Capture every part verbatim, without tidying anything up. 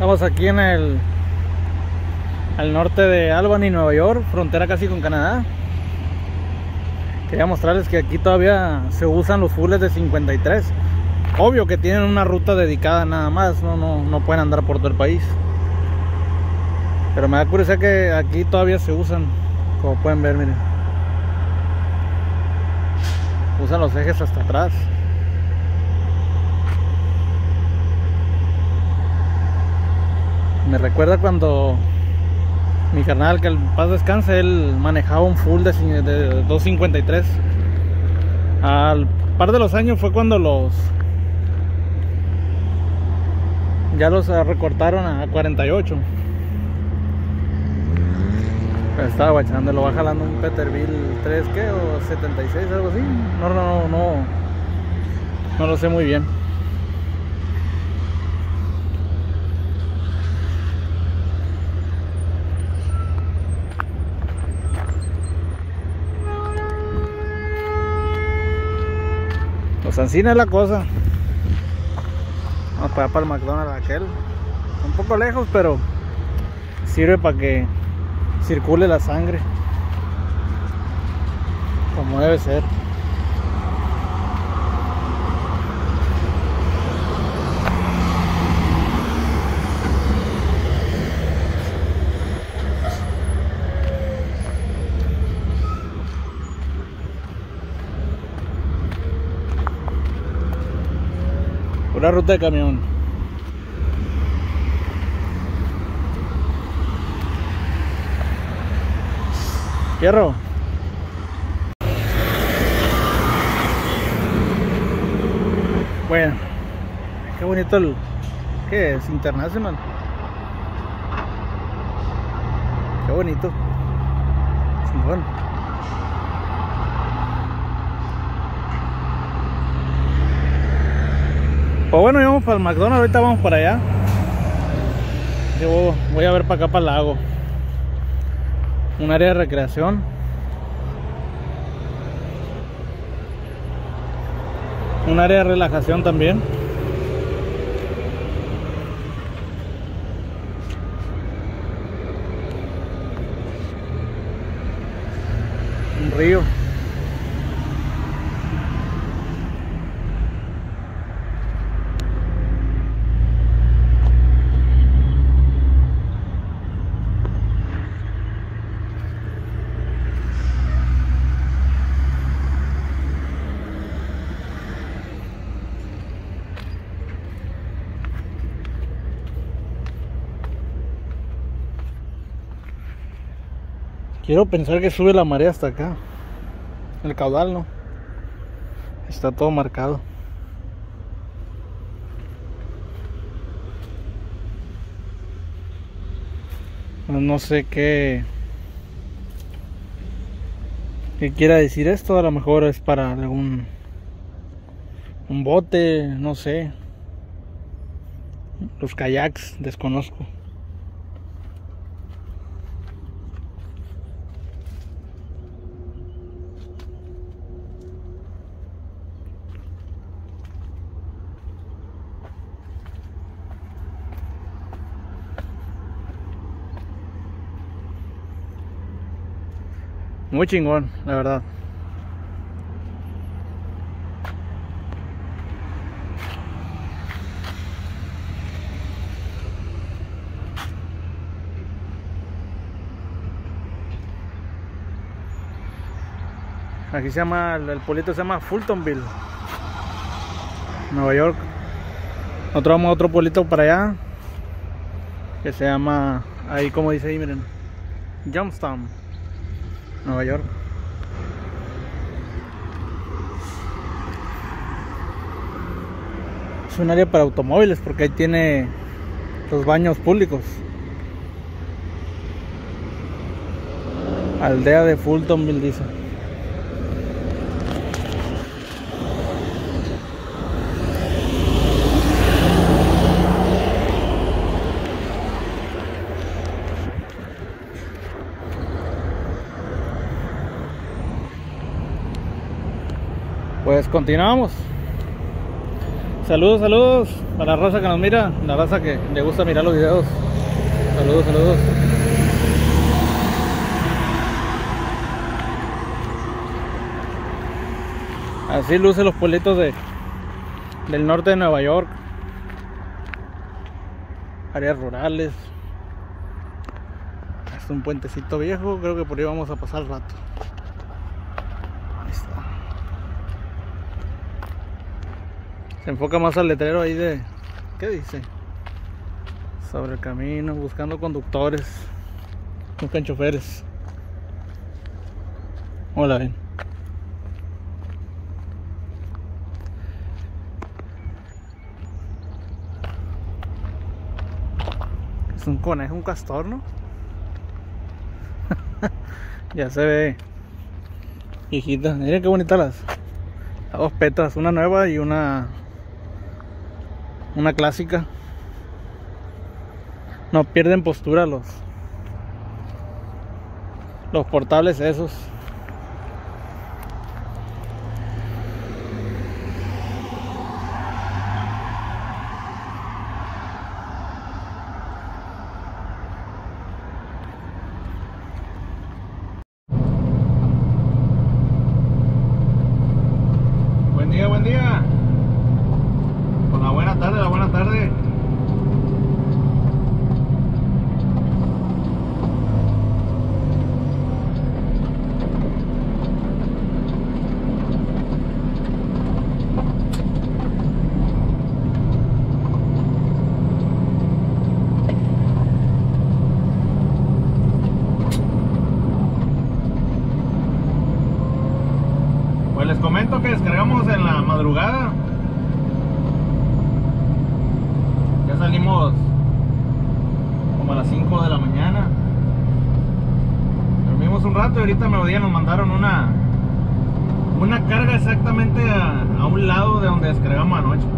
Estamos aquí en el al norte de Albany, Nueva York, frontera casi con Canadá. Quería mostrarles que aquí todavía se usan los fulles de cincuenta y tres. Obvio que tienen una ruta dedicada nada más, no, no, no pueden andar por todo el país. Pero me da curiosidad que aquí todavía se usan, como pueden ver, miren. Usan los ejes hasta atrás. Me recuerda cuando mi carnal, que el paz descanse, él manejaba un full de, de doscientos cincuenta y tres. Al par de los años fue cuando los ya los recortaron a cuarenta y ocho. Estaba guachando, lo va jalando un Peterbilt tres, ¿qué? O setenta y seis, algo así. No, no, no, no, no lo sé muy bien. Pues así no es la cosa. Vamos para allá, para el McDonald's aquel. Un poco lejos, pero sirve para que circule la sangre como debe ser. Pura ruta de camión. Fierro. Bueno, qué bonito el... ¿Qué es? International. Qué bonito. Chingón. Pues bueno, ya vamos para el McDonald's, ahorita vamos para allá. Yo voy a ver para acá, para el lago. Un área de recreación. Un área de relajación también. Un río. Quiero pensar que sube la marea hasta acá. El caudal no. Está todo marcado. No sé qué qué quiera decir esto. A lo mejor es para algún un bote, no sé. Los kayaks, desconozco. Muy chingón, la verdad. Aquí se llama, el pueblito se llama Fultonville, Nueva York. Nosotros vamos a otro pueblito para allá que se llama, ahí como dice ahí, miren, Youngstown, Nueva York. Es un área para automóviles porque ahí tiene los baños públicos. Aldea de Fultonville dice. Pues continuamos. Saludos, saludos para la raza que nos mira, la raza que le gusta mirar los videos. Saludos, saludos. Así lucen los pueblitos de, del norte de Nueva York. Áreas rurales. Es un puentecito viejo, creo que por ahí vamos a pasar el rato. Ahí está. Se enfoca más al letrero ahí de... ¿Qué dice? Sobre el camino, buscando conductores. Buscan choferes. Hola, ven. Es un conejo, un castor, ¿no? Ya se ve viejita. Miren qué bonitas las, las dos petras, una nueva y una una clásica. No pierden postura los los portables esos. Buen día, buen día. Con la buena tarde, la buena tarde. Pues les comento que descargamos en la madrugada. Ya salimos como a las cinco de la mañana. Dormimos un rato y ahorita me mediodía nos mandaron una una carga exactamente a, a un lado de donde descargamos anoche.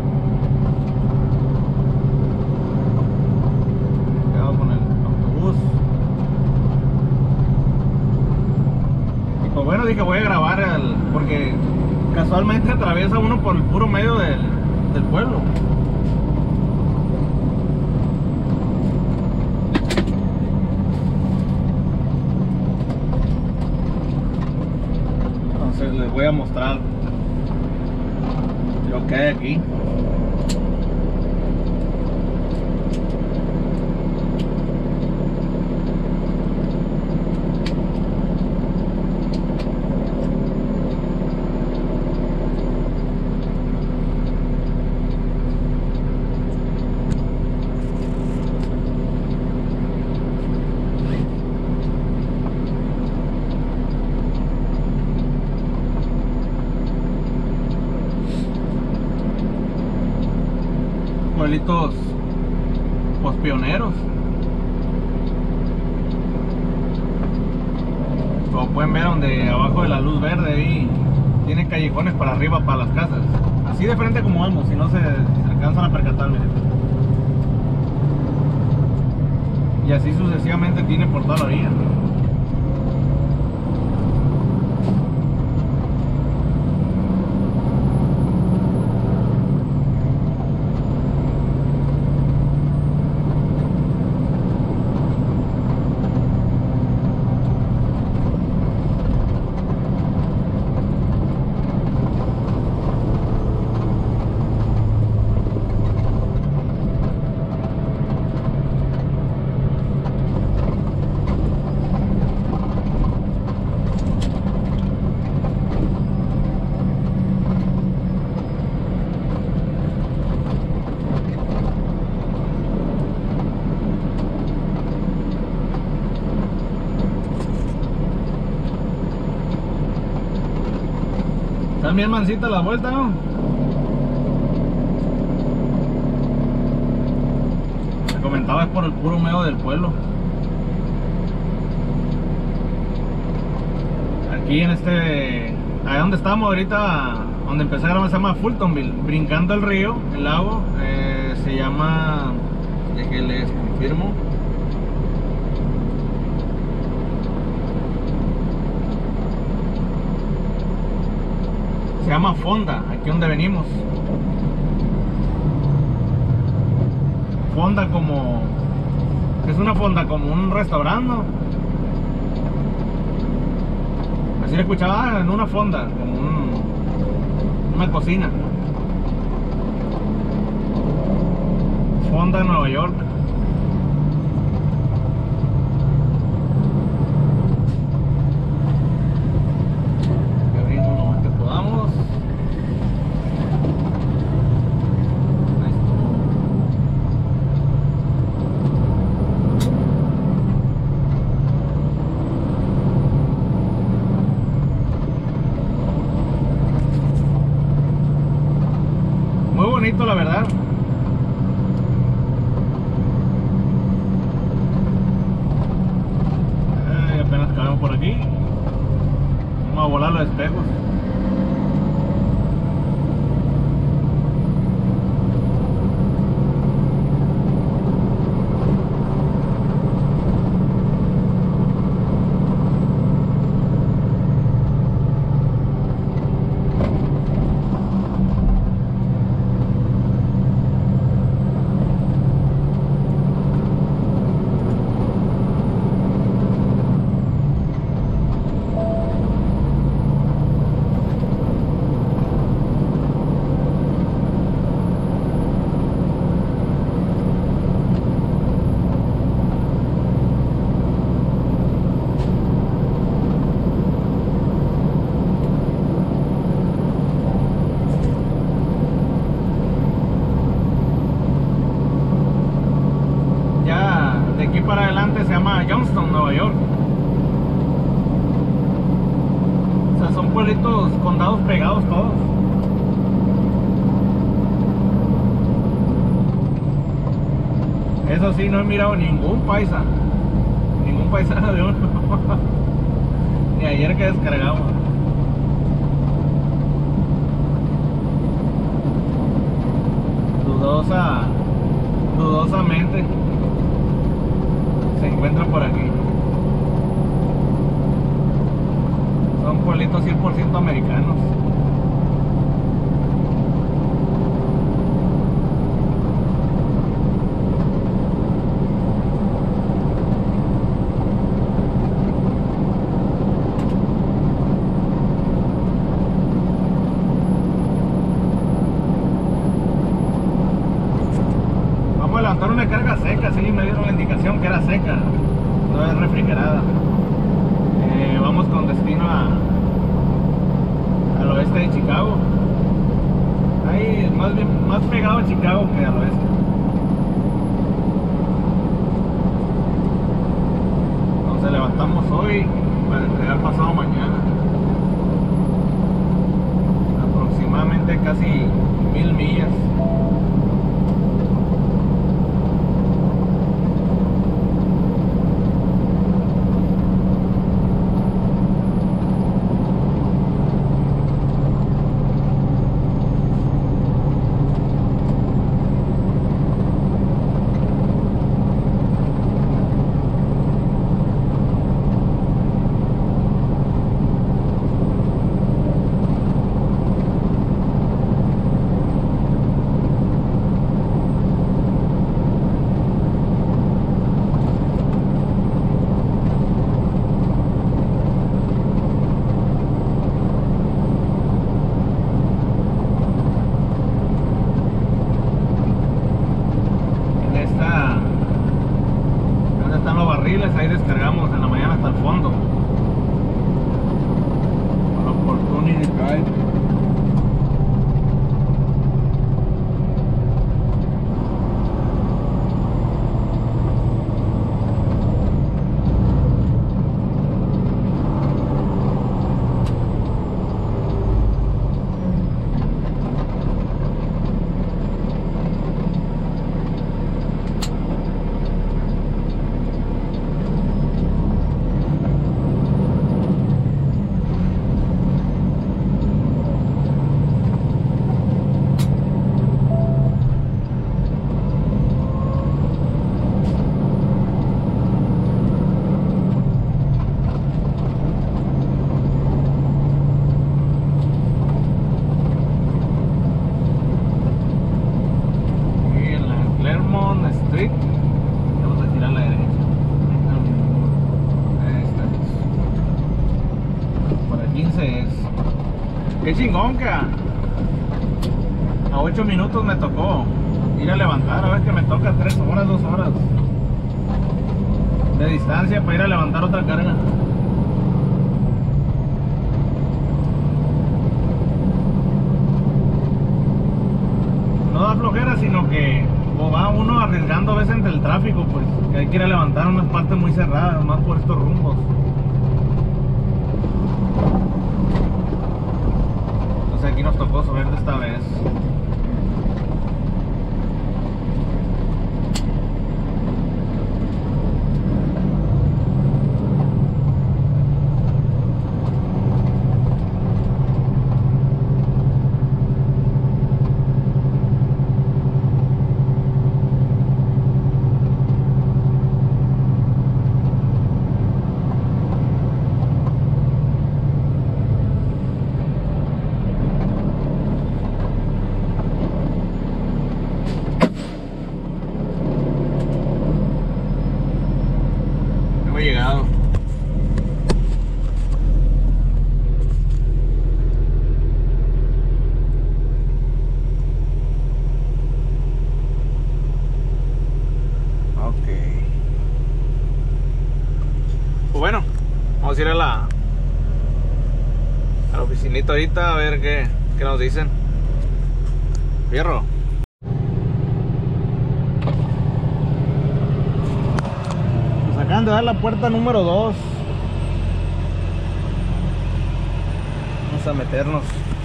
Quedado con el autobús. Y pues bueno, dije voy a grabar el, porque casualmente atraviesa uno por el puro medio del, del pueblo. Entonces les voy a mostrar lo que hay aquí. Pueblitos pues pioneros, como pueden ver, donde abajo de la luz verde ahí tiene callejones para arriba para las casas, así de frente como vamos, si no se, si se alcanzan a percatar, miren. Y así sucesivamente tiene por toda la orilla. Están bien mansita la vuelta, ¿no? Te comentaba, es por el puro medio del pueblo. Aquí en este... ahí donde estamos ahorita, donde empecé a grabar, se llama Fultonville, brincando el río, el lago, eh, se llama... ya que les confirmo. Se llama Fonda, aquí donde venimos. fonda como... Es una fonda como un restaurante, ¿no? Así le escuchaba, en una fonda, como un, una cocina. Fonda, Nueva York. Abrimos lo más que podamos. Ahí está. Muy bonito, la verdad. Ay, apenas cabemos por aquí. Vamos a volar los espejos. De aquí para adelante se llama Johnston, Nueva York. O sea, son pueblitos, condados pegados todos. Eso sí, no he mirado ningún paisa. Ningún paisano de uno. Ni ayer que descargamos. Dudosa, dudosamente se encuentra por aquí. Son pueblitos cien por ciento americanos. Vamos a levantar una carga seca, sí, me dieron la indicación que era seca, no es refrigerada. Eh, vamos con destino a, al oeste de Chicago. Ahí más bien, más pegado a Chicago que al oeste. Entonces levantamos hoy para entregar pasado mañana. Aproximadamente casi mil millas. chingón que a, a ocho minutos me tocó ir a levantar. A ver que me toca tres horas, dos horas de distancia para ir a levantar otra carga. No da flojera, sino que o va uno arriesgando a veces entre el tráfico, pues que hay que ir a levantar unas partes muy cerradas, más por estos rumbos. Entonces aquí nos tocó subir de esta vez. Llegado. Ok. Pues bueno, vamos a ir a la a la oficinita ahorita a ver qué, qué nos dicen. Fierro. Acaban de dar la puerta número dos. Vamos a meternos.